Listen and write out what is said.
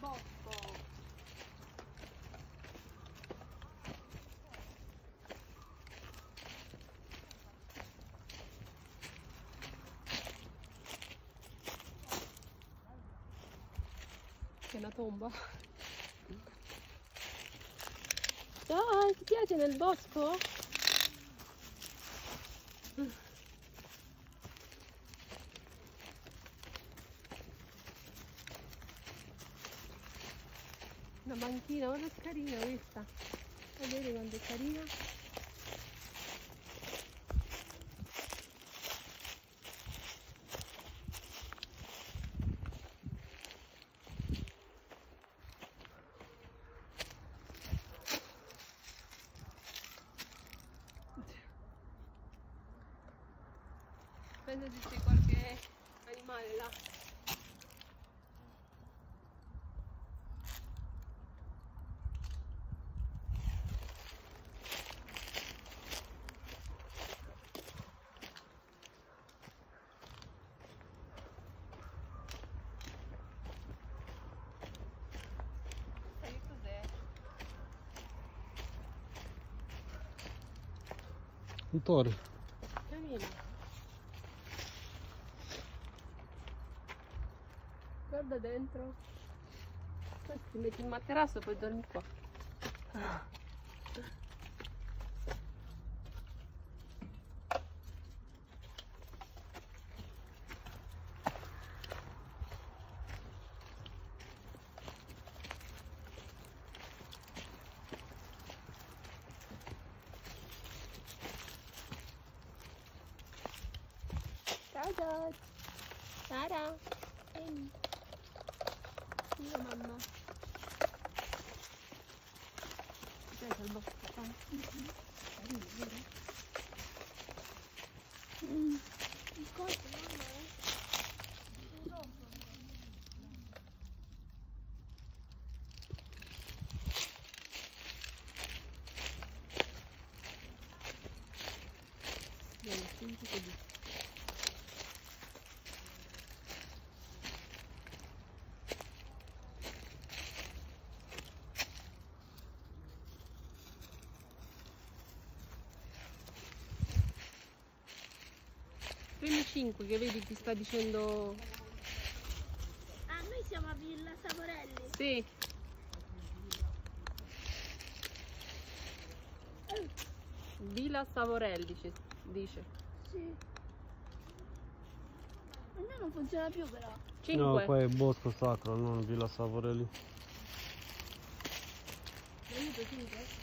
bosco. C'è una tomba. Dai, ti piace nel bosco? Una banchina, guarda che carina questa. Vedete quanto è carina? Penso se c'è qualche animale là. Sai che cos'è? Un toro. Carino. Guarda dentro. Poi ti metti il materasso e poi dormi qua. Ciao George. Sara. Vieni. Io mamma. Aspetta il bosco qua. Carino, vero? Cosa mamma? Vieni, senti così. Primi 5 che vedi ti sta dicendo. Ah, noi siamo a Villa Savorelli. Sì. Villa Savorelli dice. Sì. A me non funziona più però. 5. No, qua è Bosco Sacro, non Villa Savorelli. Venuto 5?